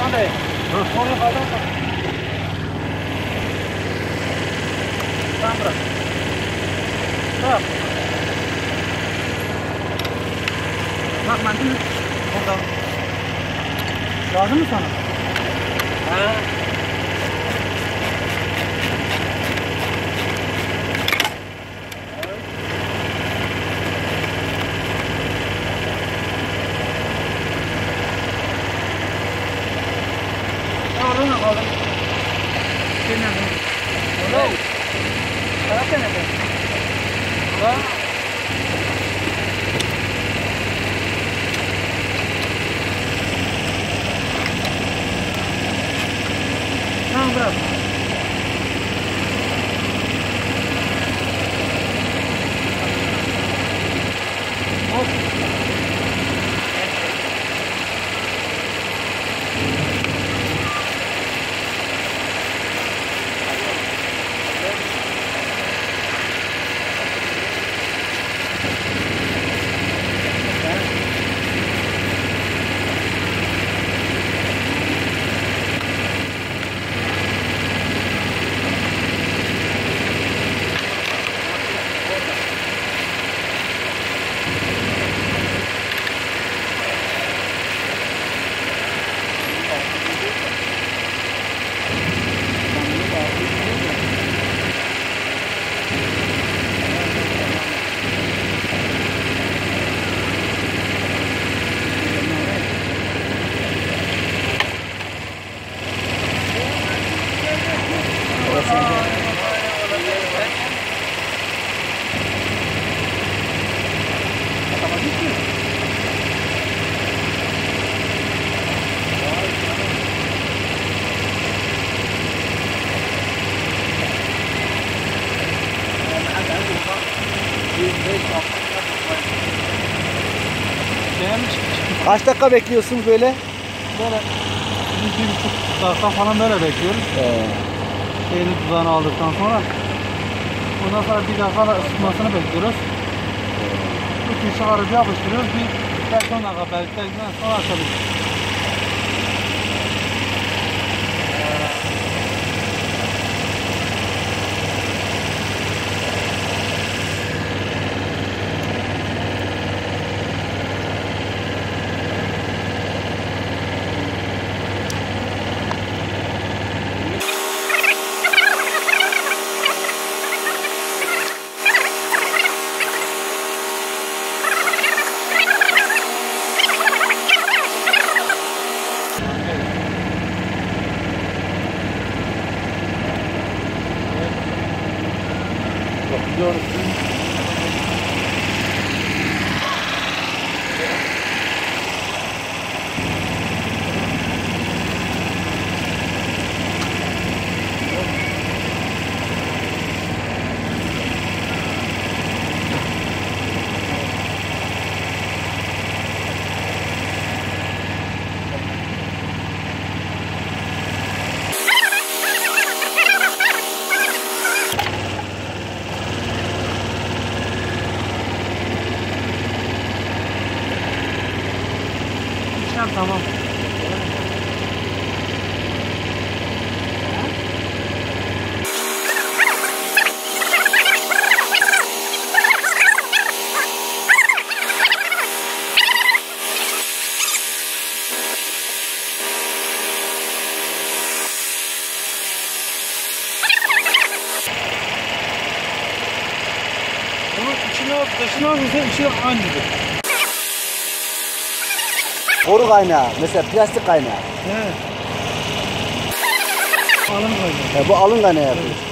Tamam bey. Onu kaldır. Tamam bırak. Bırak. Bak mendil. Orada. Lazım mı sana? Ha. Kaldır mı kaldır? Kimden mi? Orada. Tarafta ne be? Ha. Tamam bırak. Hop. Kaç dakika bekliyorsunuz böyle? Böyle 1,5 dakika falan böyle bekliyoruz. Şeyini tuzağını aldıktan sonra. Ondan sonra bir dakika da ısıtmasını bekliyoruz. Bu çıkarıp yapıştırıyoruz. Bir 5-10 dakika bekledikten sonra açabiliriz. Bakıyoruz. Tamam. Bunun içine dışına vursa içi aynıdır. Boru kaynağı, mesela plastik kaynağı. He. Alın kaynağı. Bu alın kaynağı yapıyor.